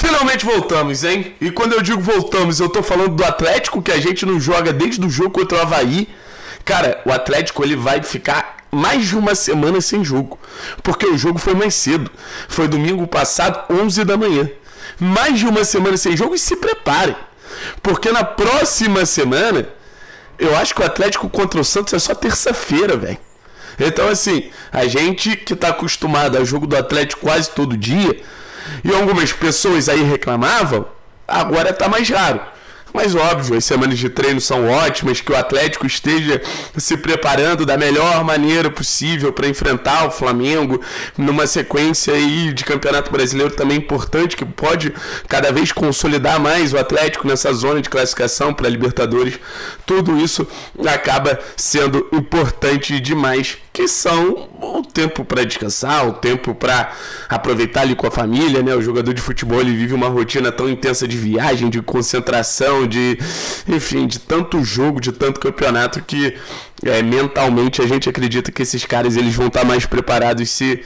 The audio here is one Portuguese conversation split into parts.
Finalmente voltamos, hein? E quando eu digo voltamos, eu tô falando do Atlético, que a gente não joga desde o jogo contra o Avaí. Cara, o Atlético ele vai ficar mais de uma semana sem jogo, porque o jogo foi mais cedo. Foi domingo passado, 11 da manhã. Mais de uma semana sem jogo e se preparem, porque na próxima semana, eu acho que o Atlético contra o Santos é só terça-feira, velho. Então, assim, a gente que tá acostumado ao jogo do Atlético quase todo dia, e algumas pessoas aí reclamavam, agora tá mais raro. Mas óbvio, as semanas de treino são ótimas, que o Atlético esteja se preparando da melhor maneira possível para enfrentar o Flamengo numa sequência aí de Campeonato Brasileiro também importante, que pode cada vez consolidar mais o Atlético nessa zona de classificação para a Libertadores. Tudo isso acaba sendo importante demais, que são o tempo para descansar, o tempo para aproveitar ali com a família, né? O jogador de futebol ele vive uma rotina tão intensa de viagem, de concentração, enfim, de tanto jogo, de tanto campeonato, que mentalmente a gente acredita que esses caras eles vão estar mais preparados se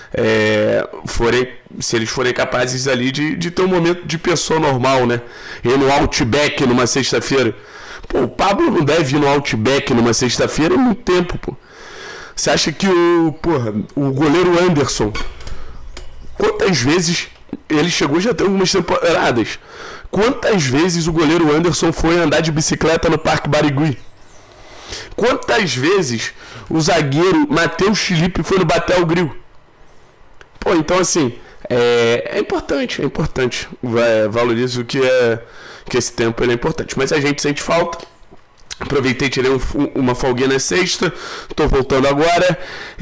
eles forem capazes ali de ter um momento de pessoa normal, né? Ir no Outback numa sexta-feira. Pô, o Pablo não deve ir no Outback numa sexta-feira há muito tempo, pô. Você acha que o goleiro Anderson, quantas vezes ele chegou, já tem algumas temporadas, quantas vezes o goleiro Anderson foi andar de bicicleta no Parque Barigui? Quantas vezes o zagueiro Matheus Felipe foi no Batel Grill? Pô, então assim, é importante, valorizo que esse tempo ele é importante, mas a gente sente falta. Aproveitei, tirei uma folguinha na sexta, tô voltando agora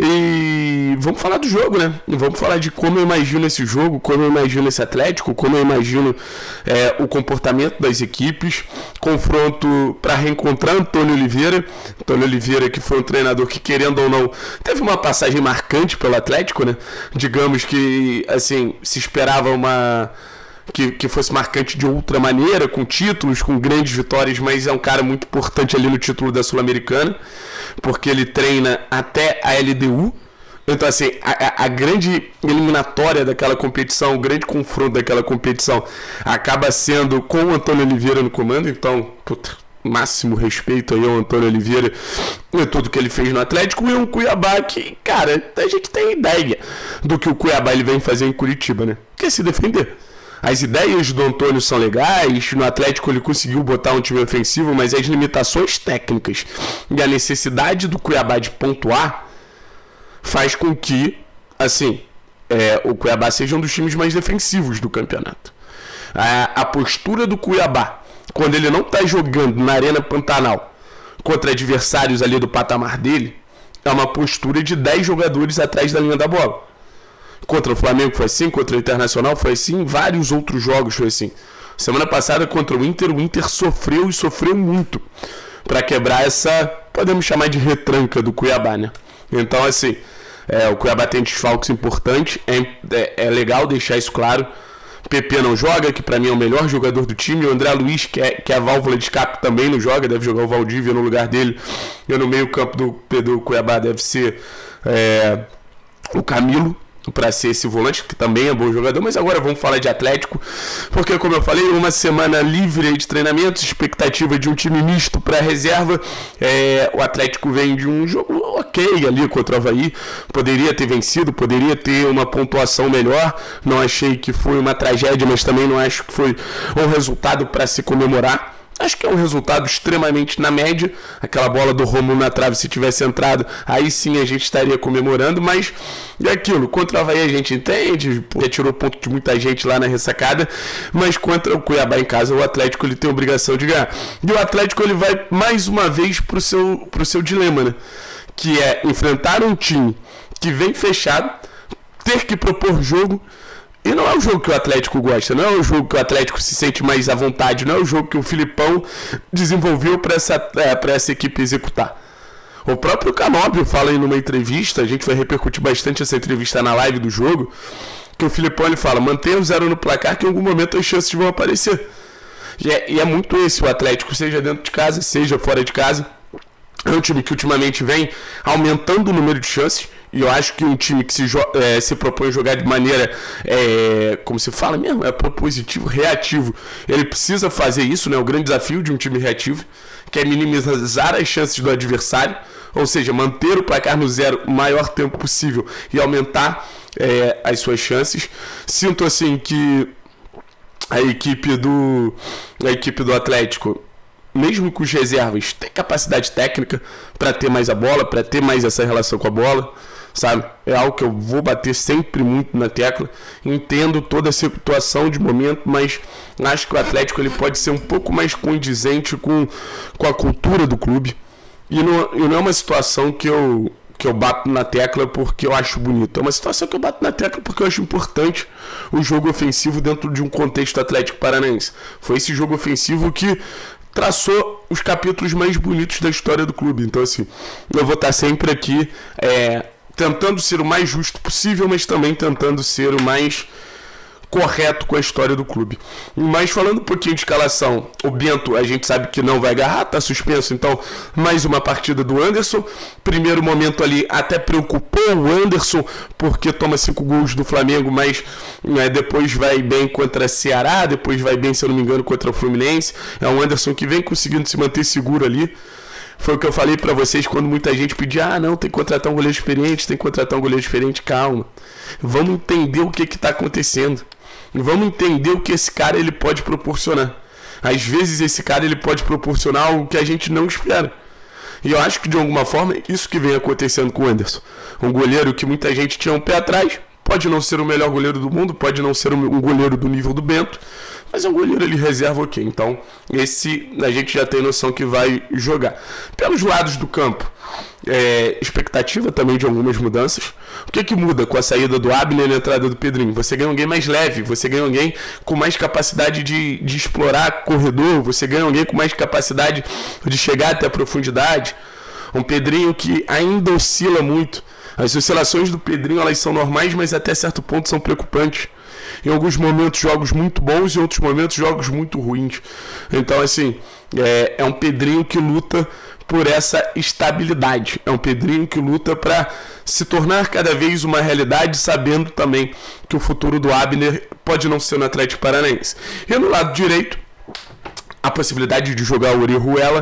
e vamos falar do jogo, né? Vamos falar de como eu imagino esse jogo, como eu imagino esse Atlético, como eu imagino o comportamento das equipes. Confronto para reencontrar Antônio Oliveira, que foi um treinador que, querendo ou não, teve uma passagem marcante pelo Atlético, né? Digamos que, assim, se esperava que fosse marcante de outra maneira, com títulos, com grandes vitórias, mas é um cara muito importante ali no título da Sul-Americana, porque ele treina até a LDU. Então, assim, a grande eliminatória daquela competição, o grande confronto daquela competição acaba sendo com o Antônio Oliveira no comando. Então, máximo respeito aí ao Antônio Oliveira e tudo que ele fez no Atlético. E um Cuiabá que, cara, a gente tem ideia do que o Cuiabá ele vem fazer em Curitiba, né? Que é se defender. As ideias do Antônio são legais, no Atlético ele conseguiu botar um time ofensivo, mas as limitações técnicas e a necessidade do Cuiabá de pontuar faz com que, assim, o Cuiabá seja um dos times mais defensivos do campeonato. A postura do Cuiabá, quando ele não está jogando na Arena Pantanal contra adversários ali do patamar dele, é uma postura de 10 jogadores atrás da linha da bola. Contra o Flamengo foi assim, contra o Internacional foi assim, vários outros jogos foi assim. Semana passada contra o Inter sofreu e sofreu muito para quebrar essa, podemos chamar de retranca do Cuiabá, né? Então, assim, o Cuiabá tem desfalques importantes, é legal deixar isso claro. PP não joga, que para mim é o melhor jogador do time. O André Luiz, que é a válvula de escape, também não joga, deve jogar o Valdívia no lugar dele. E no meio campo do Cuiabá deve ser o Camilo, para ser esse volante, que também é bom jogador. Mas agora vamos falar de Atlético, porque, como eu falei, uma semana livre de treinamentos, expectativa de um time misto para reserva. O Atlético vem de um jogo ok ali contra o Avaí, poderia ter vencido, poderia ter uma pontuação melhor. Não achei que foi uma tragédia, mas também não acho que foi um resultado para se comemorar. Acho que é um resultado extremamente na média. Aquela bola do Romulo na trave, se tivesse entrado, aí sim a gente estaria comemorando. Mas é aquilo, contra o Avaí a gente entende, já tirou ponto de muita gente lá na ressacada. Mas contra o Cuiabá em casa, o Atlético ele tem a obrigação de ganhar. E o Atlético ele vai mais uma vez pro seu dilema, né? Que é enfrentar um time que vem fechado, ter que propor jogo. E não é o jogo que o Atlético gosta, não é o jogo que o Atlético se sente mais à vontade, não é o jogo que o Filipão desenvolveu para essa equipe executar. O próprio Canóbio fala aí numa entrevista, a gente vai repercutir bastante essa entrevista na live do jogo, que o Filipão ele fala, mantenha o 0 no placar que em algum momento as chances vão aparecer. E é muito esse o Atlético, seja dentro de casa, seja fora de casa. É um time que ultimamente vem aumentando o número de chances E eu acho que um time que se propõe a jogar de maneira, como se fala mesmo, propositivo, reativo, ele precisa fazer isso, né? O grande desafio de um time reativo, que é minimizar as chances do adversário, ou seja, manter o placar no zero o maior tempo possível e aumentar as suas chances. Sinto assim que a equipe do Atlético, mesmo com os reservas, tem capacidade técnica para ter mais a bola, para ter mais essa relação com a bola, sabe? É algo que eu vou bater sempre muito na tecla. Entendo toda a situação de momento, mas acho que o Atlético ele pode ser um pouco mais condizente com a cultura do clube. E não é uma situação que eu bato na tecla porque eu acho bonito. É uma situação que eu bato na tecla porque eu acho importante o jogo ofensivo dentro de um contexto Atlético Paranaense. Foi esse jogo ofensivo que traçou os capítulos mais bonitos da história do clube. Então, assim, eu vou estar sempre aqui tentando ser o mais justo possível, mas também tentando ser o mais correto com a história do clube. Mas falando um pouquinho de escalação, o Bento a gente sabe que não vai agarrar, tá suspenso, então mais uma partida do Anderson. Primeiro momento ali até preocupou o Anderson, porque toma 5 gols do Flamengo, mas depois vai bem contra Ceará, depois vai bem, se eu não me engano, contra o Fluminense. É um Anderson que vem conseguindo se manter seguro ali. Foi o que eu falei pra vocês quando muita gente pedia, não, tem que contratar um goleiro diferente, calma. Vamos entender o que tá acontecendo. Vamos entender o que esse cara ele pode proporcionar. Às vezes esse cara ele pode proporcionar algo que a gente não espera. E eu acho que de alguma forma isso que vem acontecendo com o Anderson. Um goleiro que muita gente tinha um pé atrás. Pode não ser o melhor goleiro do mundo, pode não ser um goleiro do nível do Bento, mas é um goleiro ele reserva ok. Então esse a gente já tem noção que vai jogar. Pelos lados do campo, expectativa também de algumas mudanças. O que muda com a saída do Abner e a entrada do Pedrinho? Você ganha alguém mais leve, você ganha alguém com mais capacidade de explorar corredor, você ganha alguém com mais capacidade de chegar até a profundidade. Um Pedrinho que ainda oscila muito. As oscilações do Pedrinho elas são normais, mas até certo ponto são preocupantes. Em alguns momentos jogos muito bons, em outros momentos jogos muito ruins. Então assim, é um Pedrinho que luta por essa estabilidade. É um Pedrinho que luta para se tornar cada vez uma realidade, sabendo também que o futuro do Abner pode não ser no Atlético Paranaense. E no lado direito, a possibilidade de jogar o Orejuela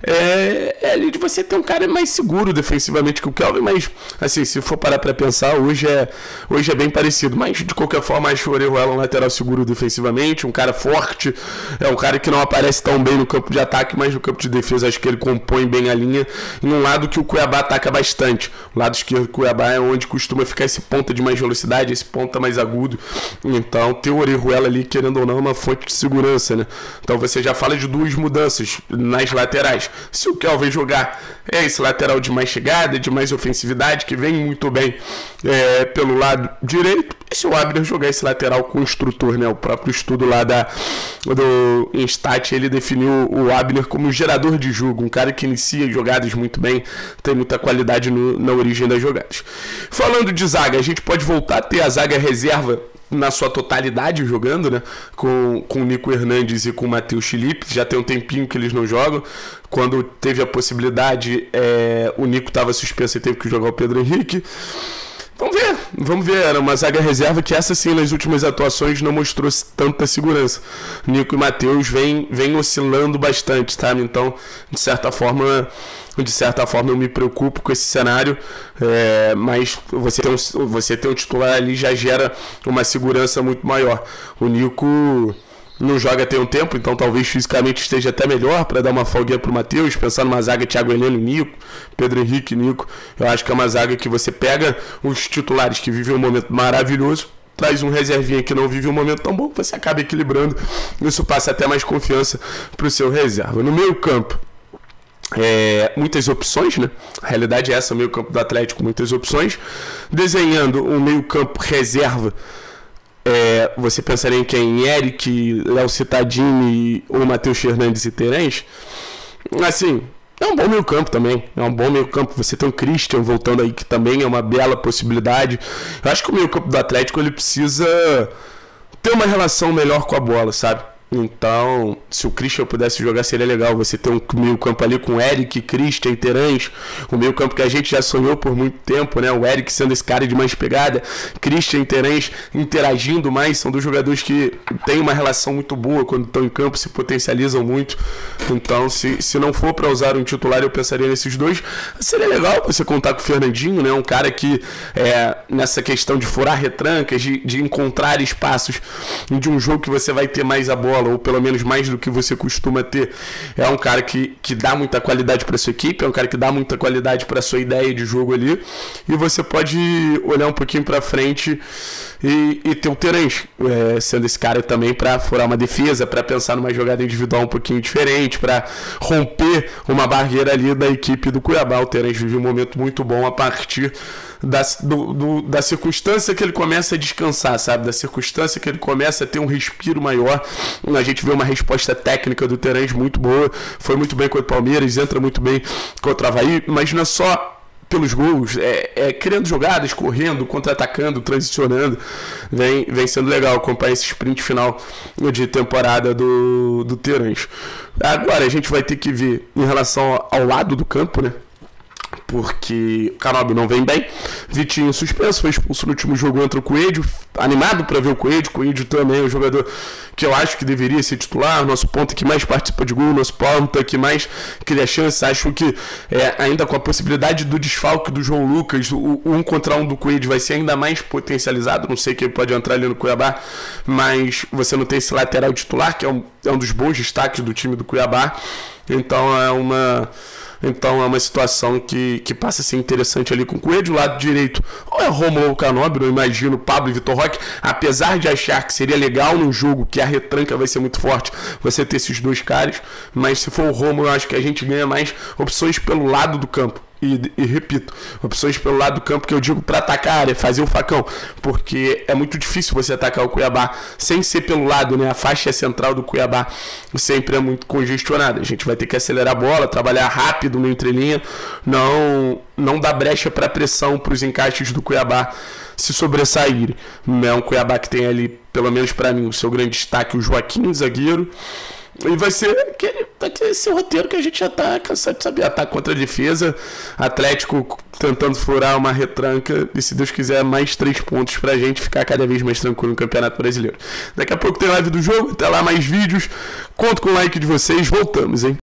é ali de você ter um cara mais seguro defensivamente que o Kelvin, mas assim, se for parar para pensar, hoje é bem parecido, mas de qualquer forma acho o Orejuela um lateral seguro defensivamente, um cara forte, é um cara que não aparece tão bem no campo de ataque, mas no campo de defesa acho que ele compõe bem a linha, em um lado que o Cuiabá ataca bastante, o lado esquerdo do Cuiabá é onde costuma ficar esse ponta de mais velocidade, esse ponta mais agudo, então ter o Orejuela ali, querendo ou não, é uma fonte de segurança, né? Então você já fala de 2 mudanças nas laterais. Se o Kelvin jogar esse lateral de mais chegada, de mais ofensividade, que vem muito bem pelo lado direito, e se o Abner jogar esse lateral com o instrutor, né? O próprio estudo lá do Instat, ele definiu o Abner como gerador de jogo, um cara que inicia jogadas muito bem, tem muita qualidade na origem das jogadas. Falando de zaga, a gente pode voltar a ter a zaga reserva na sua totalidade jogando, né? Com o Nico Hernandes e com o Matheus Felipe. Já tem um tempinho que eles não jogam. Quando teve a o Nico estava suspenso e teve que jogar o Pedro Henrique. Vamos ver, era uma zaga reserva que essa sim nas últimas atuações não mostrou tanta segurança. Nico e Matheus vem oscilando bastante, sabe? Então, de certa forma eu me preocupo com esse cenário, mas você ter um titular ali já gera uma segurança muito maior. O Nico não joga tem um tempo, então talvez fisicamente esteja até melhor para dar uma folguinha pro Matheus, pensar numa zaga Thiago Heleno, Nico, Pedro Henrique, Nico. Eu acho que é uma zaga que você pega os titulares que vivem um momento maravilhoso, traz um reservinha que não vive um momento tão bom, você acaba equilibrando, isso passa até mais confiança pro seu reserva. No meio campo, muitas opções, né? A realidade é essa, o meio campo do Atlético, muitas opções. Desenhando um meio campo reserva, você pensaria em quem? Eric, Léo Cittadini ou Matheus Fernandes e Terence? Assim, é um bom meio campo também. É um bom meio campo. Você tem o Christian voltando aí, que também é uma bela possibilidade. Eu acho que o meio campo do Atlético ele precisa ter uma relação melhor com a bola, sabe? Então, se o Christian pudesse jogar, seria legal. Você ter um meio campo ali com Eric, Christian e Terãs. Um meio campo que a gente já sonhou por muito tempo, né? O Eric sendo esse cara de mais pegada, Christian e Terãs interagindo mais. São dois jogadores que têm uma relação muito boa quando estão em campo, se potencializam muito. Então, se não for para usar um titular, eu pensaria nesses dois. Seria legal você contar com o Fernandinho, né? Um cara que, nessa questão de furar retrancas, de encontrar espaços de um jogo que você vai ter mais a bola, ou pelo menos mais do que você costuma ter, é um cara que dá muita qualidade para sua equipe, é um cara que dá muita qualidade para sua ideia de jogo ali, e você pode olhar um pouquinho para frente e ter o Terãs sendo esse cara também para furar uma defesa, para pensar numa jogada individual um pouquinho diferente, para romper uma barreira ali da equipe do Cuiabá. O Terãs vive um momento muito bom a partir da circunstância que ele começa a descansar, sabe? Da circunstância que ele começa a ter um respiro maior. A gente vê uma resposta técnica do Terãs muito boa, foi muito bem contra o Palmeiras, entra muito bem contra o Avaí, mas não é só pelos gols, criando jogadas, correndo, contra-atacando, transicionando. Vem sendo legal acompanhar esse sprint final de temporada do Terãs. Agora a gente vai ter que ver em relação ao lado do campo, né? Porque o Canóbio não vem bem, Vitinho suspenso, foi expulso no último jogo, entra o Coelho, animado para ver o Coelho também é um jogador que eu acho que deveria ser titular, nosso ponta que mais participa de gol, nosso ponta que mais cria chance. Acho que ainda com a possibilidade do desfalque do João Lucas, o 1 contra 1 do Coelho vai ser ainda mais potencializado. Não sei quem pode entrar ali no Cuiabá, mas você não tem esse lateral titular, que é um dos bons destaques do time do Cuiabá. Então é uma situação que passa a ser interessante ali com o Coelho. Do lado direito, ou é Romulo ou Canóbio, eu imagino Pablo e Vitor Roque, apesar de achar que seria legal num jogo que a retranca vai ser muito forte, você ter esses dois caras, mas se for o Romulo, eu acho que a gente ganha mais opções pelo lado do campo. E repito, opções pelo lado do campo que eu digo para atacar a área, fazer o facão, porque é muito difícil você atacar o Cuiabá sem ser pelo lado, né? A faixa central do Cuiabá sempre é muito congestionada. A gente vai ter que acelerar a bola, trabalhar rápido no entrelinha, não dar brecha para pressão, para os encaixes do Cuiabá se sobressaírem. É um Cuiabá que tem ali, pelo menos para mim, o seu grande destaque, o Joaquim, zagueiro. E vai ser esse roteiro que a gente já tá cansado de saber. Ataque contra a defesa, Atlético tentando furar uma retranca, e se Deus quiser, mais 3 pontos pra gente ficar cada vez mais tranquilo no Campeonato Brasileiro. Daqui a pouco tem live do jogo, até lá mais vídeos. Conto com o like de vocês, voltamos, hein?